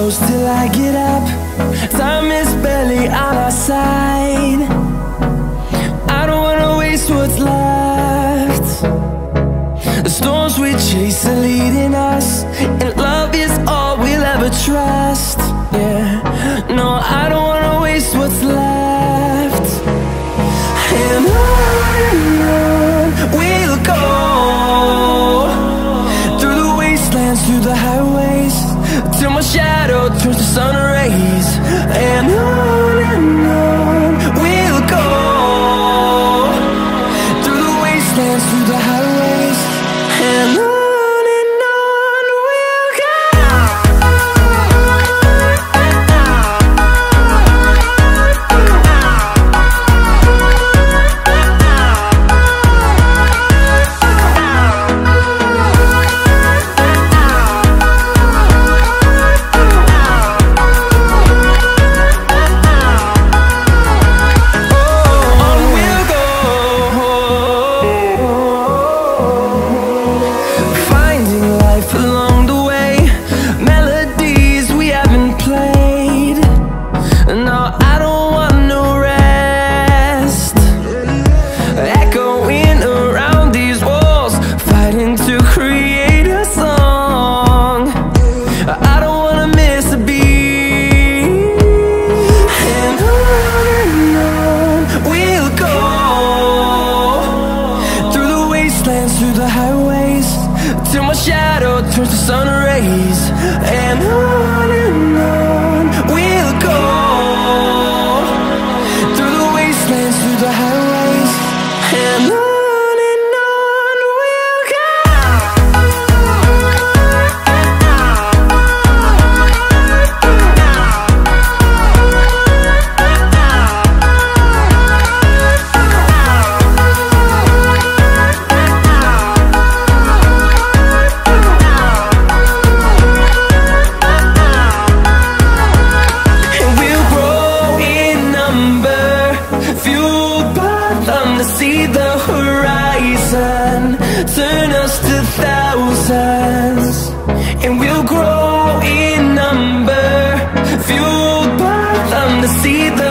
close till I get up. Time is barely on our side. I don't wanna waste what's left. The storms we chase are leading us, and love is all we'll ever trust. Yeah, no, I don't wanna waste what's left. And on we'll go, through the wastelands, through the highways, till my shadow turns to sun rays. And on we'll go, through the wastelands, through the highways, and on we'll go. See the